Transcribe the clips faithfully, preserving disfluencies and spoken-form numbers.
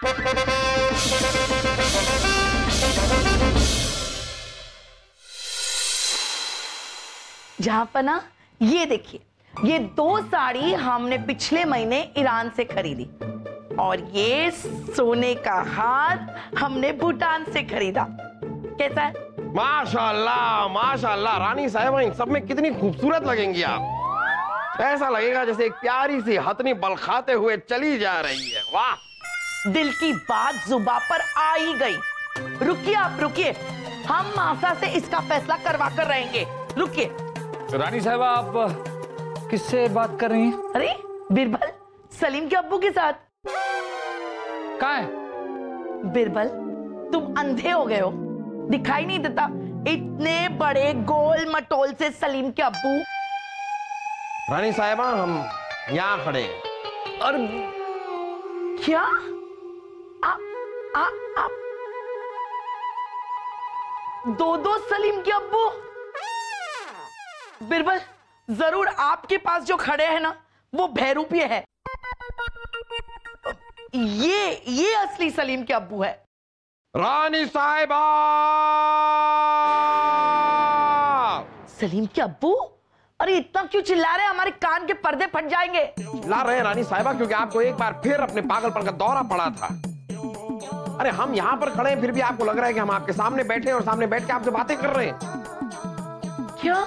जहांपना, ये देखिए, ये दो साड़ी हमने पिछले महीने ईरान से खरीदी और ये सोने का हार हमने भूटान से खरीदा। कैसा है? माशाल्लाह माशाल्लाह रानी साहिबा, इन सब में कितनी खूबसूरत लगेंगी आप। ऐसा लगेगा जैसे एक प्यारी सी हथनी बलखाते हुए चली जा रही है। वाह, दिल की बात जुबान पर आ ही गई। रुकिए आप, रुकिए, हम मासा से इसका फैसला करवा कर रहेंगे। रुकिए। रानी साहिबा, आप किससे बात कर रही हैं? अरे बिरबल, सलीम के अब्बू के साथ। कहाँ है? बिरबल, तुम अंधे हो गए हो, दिखाई नहीं देता? इतने बड़े गोल मटोल से सलीम के अब्बू। रानी साहिबा, हम यहाँ खड़े हैं। और क्या आ, आ, आ, दो दो सलीम के अब्बू? बिरबल, जरूर आपके पास जो खड़े हैं ना, वो बहरूपिये है। ये ये असली सलीम के अब्बू है। रानी साहिबा! सलीम के अब्बू? अरे इतना क्यों चिल्ला रहे हैं? हमारे कान के पर्दे फट जाएंगे। ला रहे हैं रानी साहिबा, क्योंकि आपको एक बार फिर अपने पागलपन का दौरा पड़ा था। अरे हम यहाँ पर खड़े हैं, फिर भी आपको लग रहा है कि हम आपके सामने बैठे हैं और सामने बैठ के आपसे बातें कर रहे हैं। क्या?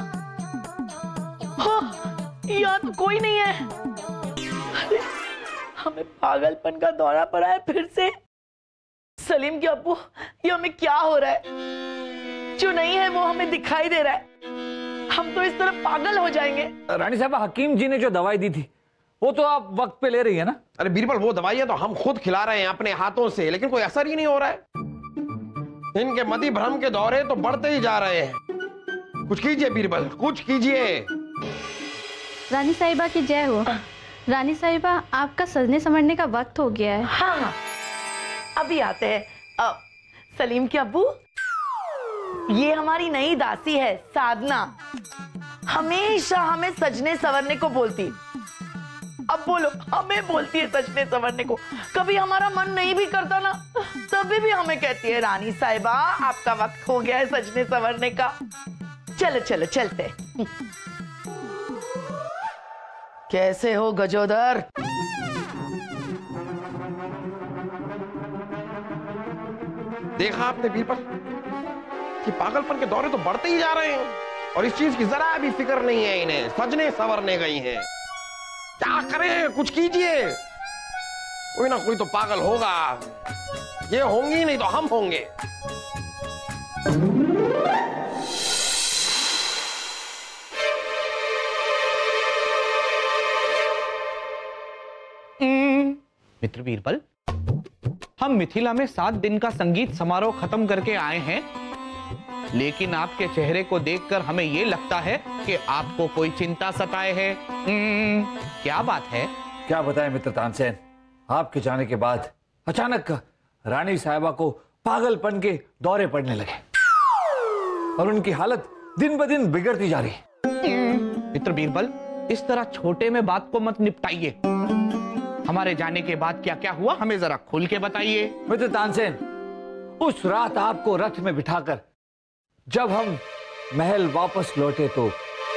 हाँ, यहाँ तो कोई नहीं है। अरे, हमें पागलपन का दौरा पड़ा है फिर से। सलीम के अब्बू, ये हमें क्या हो रहा है? जो नहीं है वो हमें दिखाई दे रहा है। हम तो इस तरह पागल हो जाएंगे। रानी साहब, हकीम जी ने जो दवाई दी थी वो तो आप वक्त पे ले रही है ना? अरे बीरबल, वो दवाइयां तो हम खुद खिला रहे हैं अपने हाथों से, लेकिन कोई असर ही नहीं हो रहा है। इनके मति भ्रम के दौरे तो बढ़ते ही जा रहे हैं। कुछ कीजिए बीरबल, कुछ कीजिए। रानी साहिबा की जय हो। रानी साहिबा, आपका सजने संवरने का वक्त हो गया है। हाँ, अभी आते हैं। अब सलीम के अब्बू, ये हमारी नई दासी है साधना। हमेशा हमें सजने संवरने को बोलती। अब बोलो, हमें बोलती है सजने संवरने को। कभी हमारा मन नहीं भी करता ना, तभी भी हमें कहती है, रानी साहिबा आपका वक्त हो गया है सजने संवरने का। चलो चलो चलते। कैसे हो गजोदर? देखा आपने बीरबल, कि पागलपन के दौरे तो बढ़ते ही जा रहे हैं और इस चीज की जरा भी फिक्र नहीं है इन्हें। सजने संवरने गई हैं। क्या करें, कुछ कीजिए। कोई ना कोई तो पागल होगा। ये होंगी नहीं तो हम होंगे। मित्र बीरबल, हम मिथिला में सात दिन का संगीत समारोह खत्म करके आए हैं, लेकिन आपके चेहरे को देखकर हमें यह लगता है कि आपको कोई चिंता सताए है। क्या बात है? क्या बताएं मित्र तानसेन, आपके जाने के बाद अचानक रानी साहिबा को पागलपन के दौरे पड़ने लगे और उनकी हालत दिन ब दिन बिगड़ती जा रही। मित्र बीरबल, इस तरह छोटे में बात को मत निपटाइए। हमारे जाने के बाद क्या क्या हुआ, हमें जरा खुल के बताइए। मित्र तानसेन, उस रात आपको रथ में बिठाकर जब हम महल वापस लौटे तो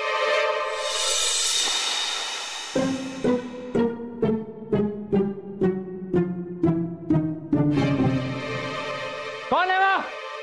कौन है वहां?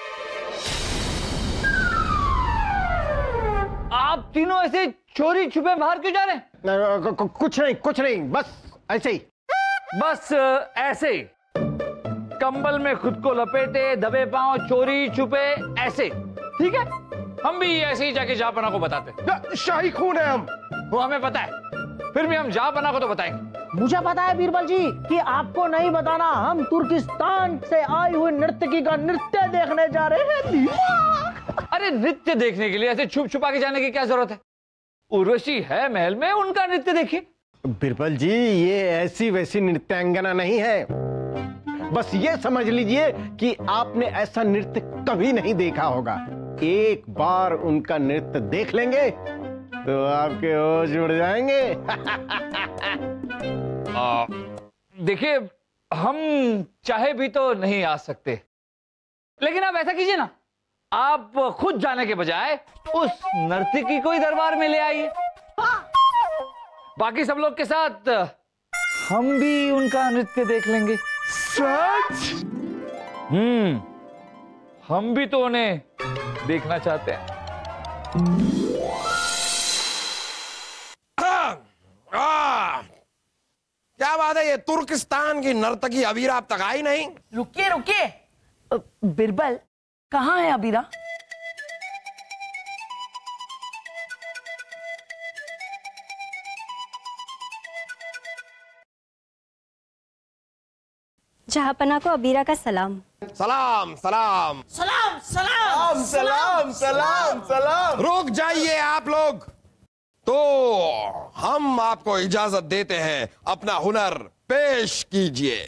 आप तीनों ऐसे चोरी छुपे बाहर क्यों जा रहे हैं? कुछ नहीं, कुछ नहीं, बस ऐसे ही। बस ऐसे ही कंबल में खुद को लपेटे, दबे पांव, चोरी छुपे, ऐसे। ठीक है, हम भी ऐसे ही जाके जहांपना को बताते। शाही खून है हम। वो हमें पता है, फिर भी हम जहांपना को तो बताएंगे। मुझे पता है बीरबल जी कि आपको नहीं बताना, हम तुर्किस्तान से आई हुई नर्तकी का नृत्य देखने जा रहे हैं। अरे नृत्य देखने के लिए ऐसे छुप छुपा के जाने की क्या जरूरत है? उर्वशी है महल में, उनका नृत्य देखिए। बिरबल जी, ये ऐसी वैसी नृत्यांगना नहीं है। बस ये समझ लीजिए कि आपने ऐसा नृत्य कभी नहीं देखा होगा। एक बार उनका नृत्य देख लेंगे तो आपके होश उड़ जाएंगे। देखिए, हम चाहे भी तो नहीं आ सकते, लेकिन आप ऐसा कीजिए ना, आप खुद जाने के बजाय उस नर्तकी को ही दरबार में ले आइए। बाकी सब लोग के साथ हम भी उनका नृत्य देख लेंगे। सच? हम्म, हम भी तो उन्हें देखना चाहते हैं। आ, आ, क्या बात है, ये तुर्किस्तान की नर्तकी अबीरा अब तक आई नहीं? रुकिए रुकिए, अ, बिरबल कहाँ है अबीरा? जहापना को अबीरा का सलाम। सलाम सलाम सलाम सलाम सलाम सलाम सलाम। रुक जाइए आप लोग। तो हम आपको इजाजत देते हैं, अपना हुनर पेश कीजिए।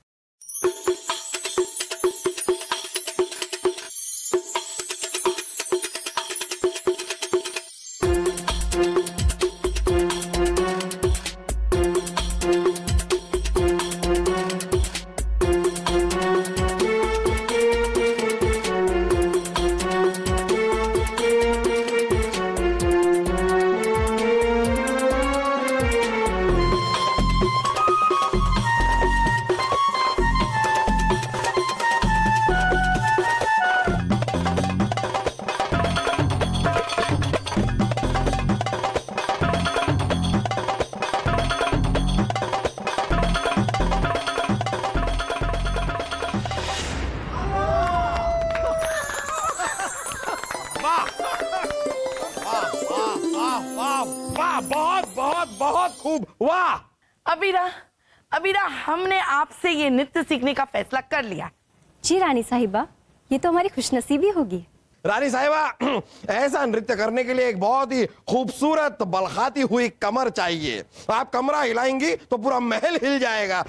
बहुत बहुत बहुत खूब, वाह। अबीरा अबीरा हमने आपसे ये नृत्य सीखने का फैसला कर लिया। जी रानी साहिबा, ये तो हमारी खुशनसीबी होगी। रानी साहिबा, ऐसा नृत्य करने के लिए एक बहुत ही खूबसूरत बलखाती हुई कमर चाहिए। आप कमरा हिलाएंगी तो पूरा महल हिल जाएगा।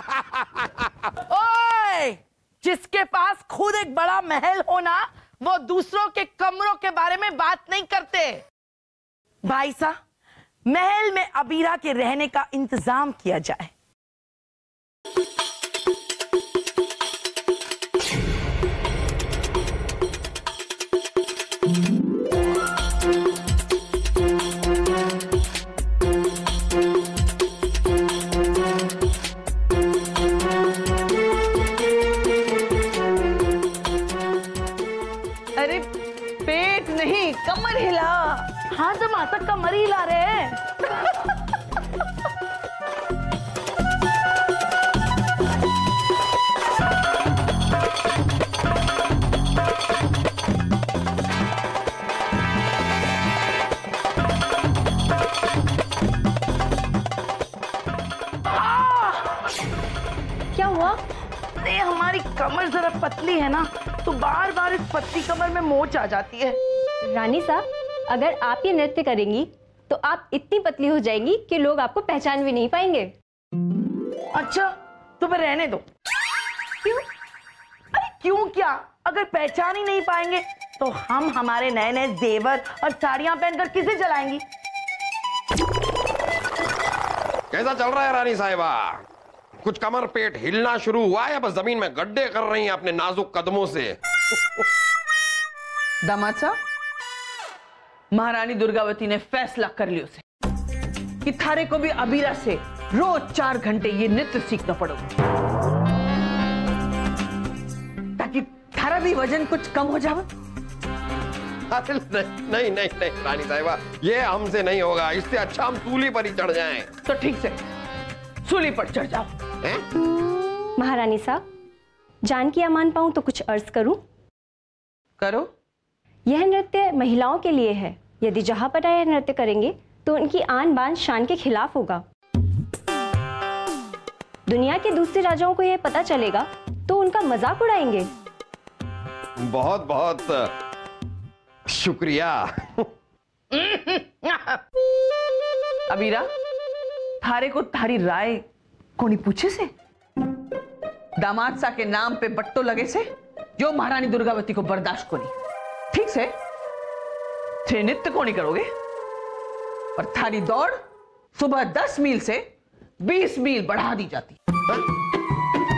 ओए, जिसके पास खुद एक बड़ा महल होना, वो दूसरों के कमरों के बारे में बात नहीं करते। भाई साहब, महल में अबीरा के रहने का इंतजाम किया जाए। अरे पेट नहीं, कमर हिला। हाँ, तो माता कमर हिला रहे हैं। क्या हुआ? अरे हमारी कमर जरा पतली है ना, तो बार बार इस पतली कमर में मोच आ जाती है। रानी साहब, अगर आप ये नृत्य करेंगी तो आप इतनी पतली हो जाएंगी कि लोग आपको पहचान भी नहीं पाएंगे। अच्छा, तो फिर रहने दो। क्यों? अरे क्यों क्या? अगर पहचान ही नहीं पाएंगे तो हम हमारे नए नए जेवर और साड़ियां पहनकर किसे जलाएंगी? कैसा चल रहा है रानी साहिबा? कुछ कमर पेट हिलना शुरू हुआ या बस जमीन में गड्ढे कर रही हैं अपने नाजुक कदमों से? दामाद साहब, महारानी दुर्गावती ने फैसला कर लिया उसे कि थारे को भी अबीरा से रोज चार घंटे ये नृत्य सीखना पड़ेगा, ताकि थारा भी वजन कुछ कम हो जाए। नहीं नहीं नहीं नहीं रानी साहिबा, ये हमसे नहीं होगा। इससे अच्छा हम सूली पर ही चढ़ जाएं। तो ठीक से सूली पर चढ़ जाओ। हैं? महारानी साहब, जान की अमान पाऊं तो कुछ अर्ज करूं? करो। यह नृत्य महिलाओं के लिए है। यदि जहापना यह नृत्य करेंगे तो उनकी आन बान शान के खिलाफ होगा। दुनिया के दूसरे राजाओं को यह पता चलेगा तो उनका मजाक उड़ाएंगे। बहुत बहुत शुक्रिया। अबीरा, थारे को थारी राय कोनी पूछे से? दामाद सा के नाम पे बट्टो लगे से जो महारानी दुर्गावती को बर्दाश्त कोनी। ठीक से थे नृत्य कोनी करोगे, और थारी दौड़ सुबह दस मील से बीस मील बढ़ा दी जाती।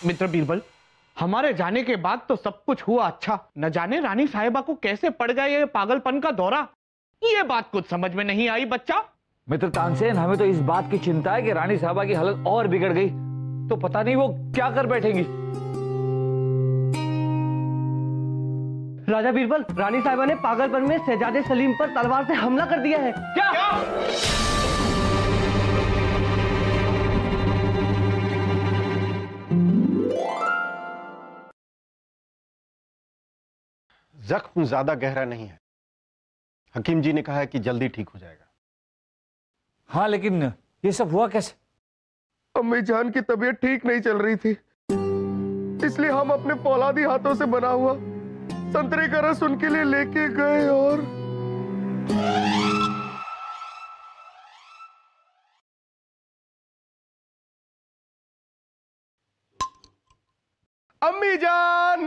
मित्र बीरबल, हमारे जाने के बाद तो सब कुछ हुआ अच्छा, न जाने रानी साहिबा को कैसे पड़ गया ये पागलपन का दौरा, ये बात कुछ समझ में नहीं आई बच्चा। मित्र तानसेन, हमें तो इस बात की चिंता है कि रानी साहिबा की हालत और बिगड़ गई तो पता नहीं वो क्या कर बैठेंगी। राजा बीरबल, रानी साहिबा ने पागलपन में शहजादे सलीम पर तलवार से हमला कर दिया है। क्या, क्या? जख्म ज्यादा गहरा नहीं है, हकीम जी ने कहा है कि जल्दी ठीक हो जाएगा। हाँ, लेकिन ये सब हुआ कैसे? अम्मी जान की तबीयत ठीक नहीं चल रही थी, इसलिए हम अपने फौलादी हाथों से बना हुआ संतरे का रस उनके लिए लेके गए और अम्मी जान,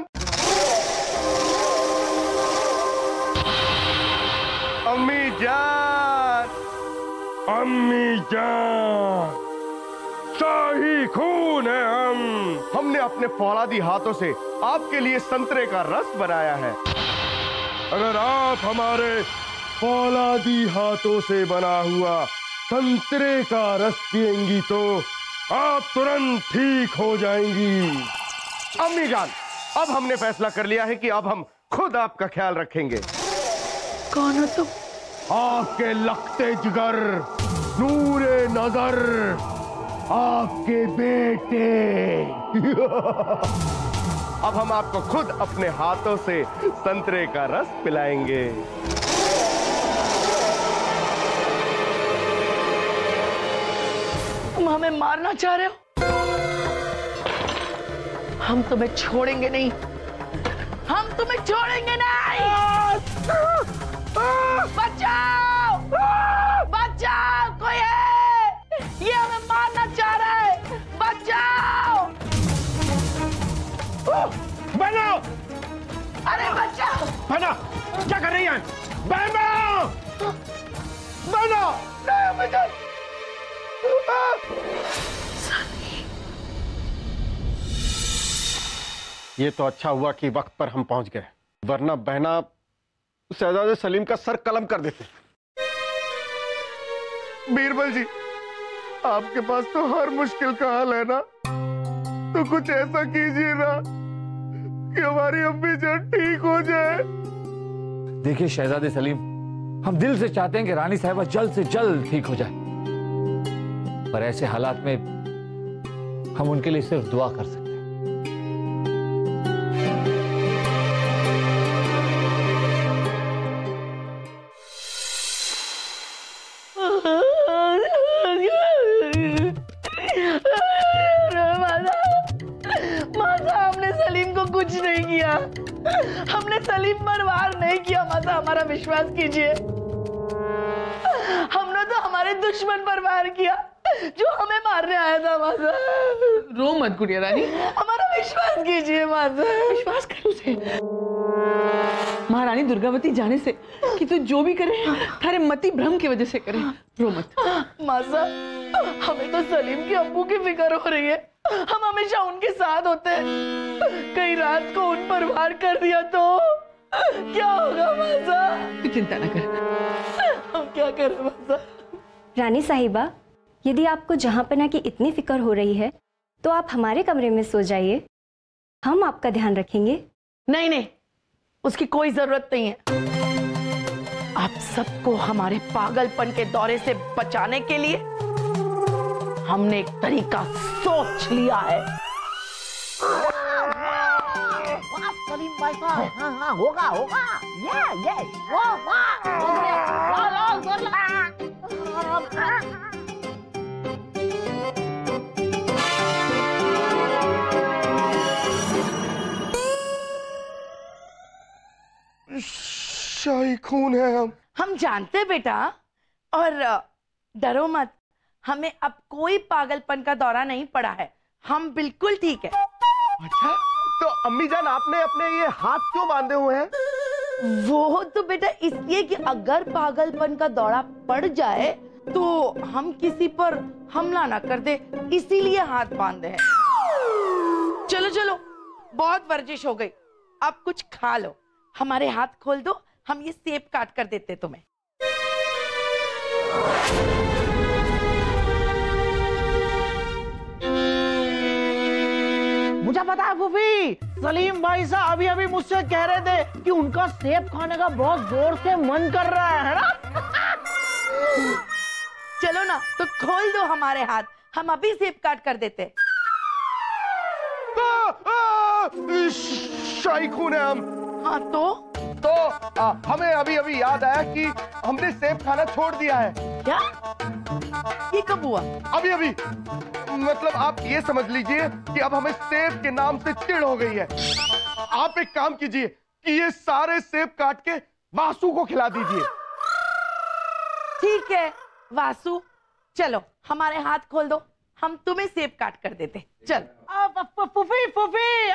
अम्मी जान, अम्मी जान, शाही खून है हम। हमने अपने फौलादी हाथों से आपके लिए संतरे का रस बनाया है। अगर आप हमारे फौलादी हाथों से बना हुआ संतरे का रस पिएंगी तो आप तुरंत ठीक हो जाएंगी। अम्मी जान, अब हमने फैसला कर लिया है कि अब हम खुद आपका ख्याल रखेंगे। कौन हो तुम? आपके लखते जिगर, नूरे नजर, आपके बेटे। अब हम आपको खुद अपने हाथों से संतरे का रस पिलाएंगे। तुम हमें मारना चाह रहे हो? हम तुम्हें छोड़ेंगे नहीं, हम तुम्हें छोड़ेंगे नहीं। बचाओ, बचाओ, कोई है, ये हमें मारना चाह रहा है, बचाओ। बनो, अरे बचाओ। बनो, क्या कर रही है? बनो, बनो, नहीं मुझे। ये तो अच्छा हुआ कि वक्त पर हम पहुंच गए, वरना बहना शहजादे सलीम का सर कलम कर देते। बीरबल जी, आपके पास तो हर मुश्किल का हल है ना, तो कुछ ऐसा कीजिए ना कि हमारी अम्मी जान ठीक हो जाए। देखिए शहजादे सलीम, हम दिल से चाहते हैं कि रानी साहिबा जल्द से जल्द ठीक हो जाए, पर ऐसे हालात में हम उनके लिए सिर्फ दुआ कर सकते हैं। हमने सलीम को कुछ नहीं किया, हमने सलीम पर वार नहीं किया माता, हमारा विश्वास कीजिए। हमने तो हमारे दुश्मन पर वार किया जो हमें मारने आया था माता। रो मत गुड़िया रानी, हमारा विश्वास कीजिए माता। विश्वास कर उसे। महारानी दुर्गावती जाने से कि तू जो भी करे थारे मति भ्रम की वजह से करे, रो मत। माता, हमें तो सलीम के अब्बू की फिक्र हो रही है, हम हमेशा उनके साथ होते हैं, कई रात को उन पर वार कर दिया तो क्या होगा माता? तू चिंता न कर, हम क्या करें माता? रानी साहिबा, यदि आपको जहांपना की इतनी फिक्र हो रही है तो आप हमारे कमरे में सो जाइए, हम आपका ध्यान रखेंगे। नहीं नहीं, उसकी कोई जरूरत नहीं है। आप सबको हमारे पागलपन के दौरे से बचाने के लिए हमने एक तरीका सोच लिया है। सलीम भाई का हाँ हाँ होगा होगा ये ये वाह वाह लो लो लो शाही खून है हम। हम जानते बेटा, और डरो मत, हमें अब कोई पागलपन का दौरा नहीं पड़ा है, हम बिल्कुल ठीक है। अच्छा, तो अम्मी जान आपने अपने ये हाथ क्यों बांधे हुए हैं? वो तो बेटा इसलिए कि अगर पागलपन का दौरा पड़ जाए तो हम किसी पर हमला ना कर दे, इसीलिए हाथ बांधे हैं। चलो बहुत वर्जिश हो गई, अब कुछ खा लो। हमारे हाथ खोल दो, हम ये सेब काट कर देते तुम्हें। मुझे पता है फूफी, सलीम भाई साहब अभी अभी मुझसे कह रहे थे कि उनका सेब खाने का बहुत जोर से मन कर रहा है, है ना? चलो ना, तो खोल दो हमारे हाथ, हम अभी सेब काट कर देते। शाही खून है हम। हाँ तो तो आ, हमें अभी अभी याद आया कि हमने सेब खाना छोड़ दिया है। क्या? ये कब हुआ? अभी अभी, मतलब आप ये समझ लीजिए कि अब हमें सेब के नाम से चिढ़ हो गई है। आप एक काम कीजिए कि ये सारे सेब काट के वासु को खिला दीजिए। ठीक है वासु, चलो हमारे हाथ खोल दो, हम तुम्हें सेब काट कर देते। चल। फूफी फूफी,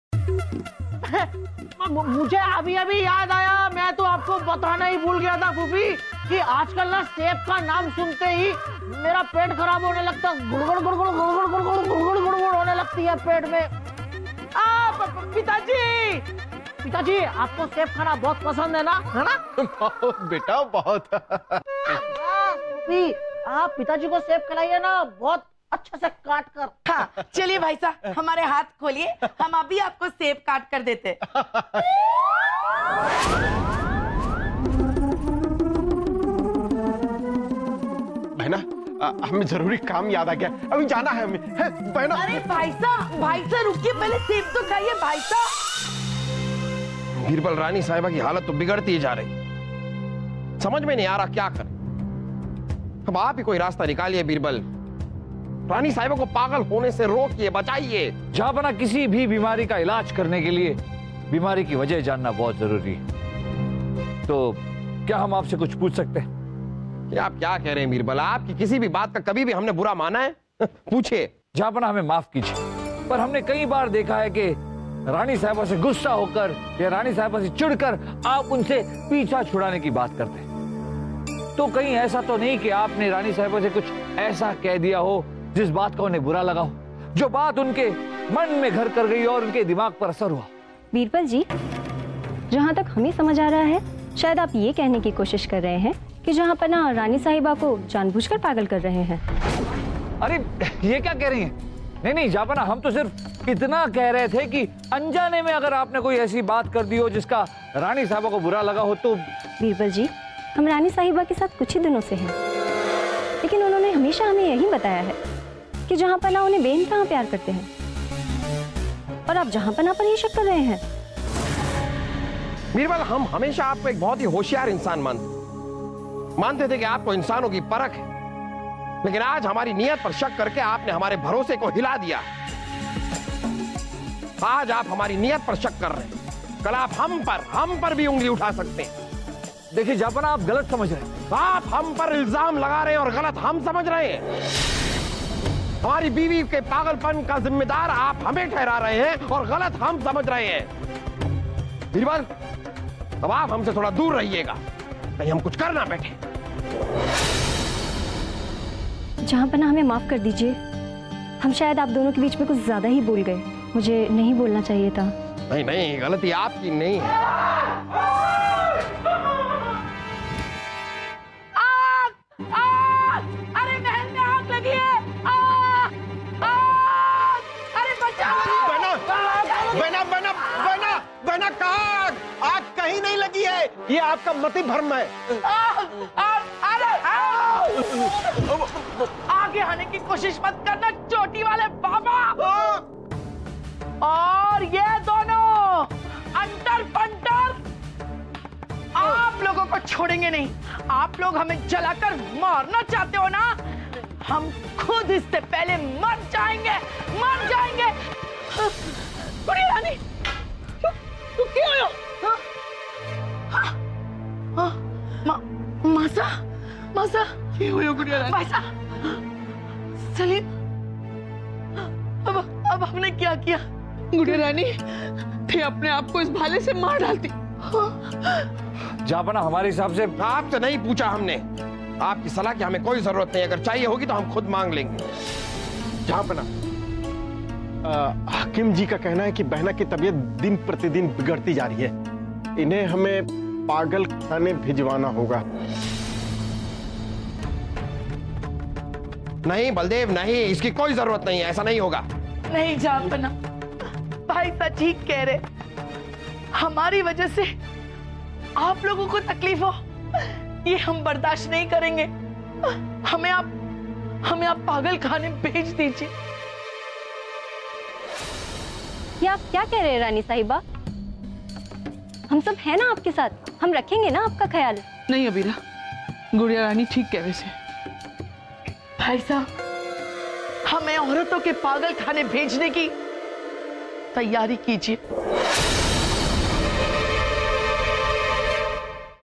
मुझे अभी अभी याद आया, मैं तो आपको बताना ही भूल गया था फूफी कि आजकल ना सेब का नाम सुनते ही मेरा पेट खराब होने लगता, गुड़गुड़ गुड़गुड़ गुड़गुड़ गुड़गुड़ गुड़गुड़ गुड़गुड़ होने लगती है पेट में। आ पिताजी, पिताजी आपको सेब खाना बहुत पसंद है ना, है ना? बहुत बेटा बहुत। फूफी आप पिताजी को सेब खिलाइए ना, बहुत अच्छे से काट कर। हाँ चलिए भाई साहब, हमारे हाथ खोलिए, हम अभी आपको सेब काट कर देते। बहना, हमें जरूरी काम याद आ गया, अभी जाना है हमें। है, बहना। अरे भाई साहब, भाई साहब रुकिए, पहले सेब तो खाइए भाई साहब। बीरबल, रानी साहिबा की हालत तो बिगड़ती ही जा रही, समझ में नहीं आ रहा क्या करें। अब आप ही कोई रास्ता निकालिए बीरबल, रानी साहिबा को पागल होने से रोकिए, बचाइए। जहां किसी भी बीमारी का इलाज करने के लिए बीमारी की वजह जानना बहुत जरूरी है। तो क्या हम आपसे कुछ पूछ सकते हैं? कि आप क्या कह रहे हैं बीरबल? आपकी किसी भी बात का कभी भी हमने बुरा माना है? पूछिए। जहां हमें माफ कीजिए, पर हमने कई बार देखा है कि रानी साहिबा से गुस्सा होकर या रानी साहिबा से चिढ़कर आप उनसे पीछा छुड़ाने की बात करते हैं। तो कहीं ऐसा तो नहीं कि आपने रानी साहिबा से कुछ ऐसा कह दिया हो जिस बात का उन्हें बुरा लगा हो, जो बात उनके मन में घर कर गई और उनके दिमाग पर असर हुआ? बीरबल जी, जहाँ तक हमें समझ आ रहा है, शायद आप ये कहने की कोशिश कर रहे हैं कि जहाँ पर ना रानी साहिबा को जानबूझकर पागल कर रहे हैं। अरे ये क्या कह रही हैं? नहीं नहीं जापना, हम तो सिर्फ इतना कह रहे थे कि अनजाने में अगर आपने कोई ऐसी बात कर दी हो जिसका रानी साहिबा को बुरा लगा हो तो। बीरबल जी, हम रानी साहिबा के साथ कुछ ही दिनों से हैं, लेकिन उन्होंने हमेशा हमें यही बताया है कि जहाँ पना उन्हें बेइंतहा प्यार करते हैं, और आप जहाँ पना पर ही शक कर रहे हैं। बीरबल, हम हमेशा आपको एक बहुत ही होशियार इंसान मानते मानते थे कि आपको इंसानों की परख है, लेकिन आज हमारी नीयत पर शक करके आपने हमारे भरोसे को हिला दिया। आज आप हमारी नीयत पर शक कर रहे हैं, कल आप हम पर हम पर भी उंगली उठा सकते हैं। देखिए जापना, आप गलत समझ रहे हैं। आप हम पर इल्जाम लगा रहे हैं और गलत हम समझ रहे हैं। हमारी बीवी के पागलपन का जिम्मेदार आप हमें ठहरा रहे हैं और गलत हम समझ रहे हैं। बीरबल, अब आप हमसे थोड़ा दूर रहिएगा, कहीं हम कुछ कर ना बैठे। जहाँ पना, हमें माफ कर दीजिए, हम शायद आप दोनों के बीच में कुछ ज्यादा ही बोल गए, मुझे नहीं बोलना चाहिए था। नहीं नहीं, गलती आपकी नहीं है। आग! आग! अरे महल में आग लगी है! आग! आग! अरे बचाओ! बना, बना, बना, बना, बना, कहाँ आग? आग कहीं नहीं लगी है, ये आपका मति भ्रम है। आग! आग! अरे आगे आने की कोशिश मत करना, चोटी वाले बाबा। और ये दोनों अंटर पंटर आप लोगों को छोड़ेंगे नहीं। आप लोग हमें जलाकर मारना चाहते हो ना, हम खुद इससे पहले मर जाएंगे, मर जाएंगे। बुढ़ी रानी, तू क्यों आयो? हाँ? हाँ? मा, मासा, मासा, क्यों हुई गुड़िया रानी? मासा, सलीम, अब अब हमने क्या किया? गुड़िया रानी, थे अपने आप को इस भाले से मार डालती। जापना, हमारे हिसाब से आपसे नहीं पूछा हमने, आपकी सलाह की हमें कोई जरूरत नहीं, अगर चाहिए होगी तो हम खुद मांग लेंगे। जहाँ पना, हकीम जी का कहना है कि बहना की तबीयत दिन प्रतिदिन बिगड़ती जा रही है। इन्हें हमें पागल खाने भिजवाना होगा। नहीं बलदेव नहीं, इसकी कोई जरूरत नहीं है, ऐसा नहीं होगा। नहीं जापना, भाई साहब ठीक कह रहे, हमारी वजह से आप लोगों को तकलीफ हो, ये हम बर्दाश्त नहीं करेंगे। हमें आप हमें आप पागल खाने भेज दीजिए। ये आप क्या कह रहे हैं रानी साहिबा? हम सब हैं ना आपके साथ, हम रखेंगे ना आपका ख्याल। नहीं अबीरा, गुड़िया रानी ठीक कह वैसे। भाई साहब, हमें औरतों के पागल खाने भेजने की तैयारी कीजिए।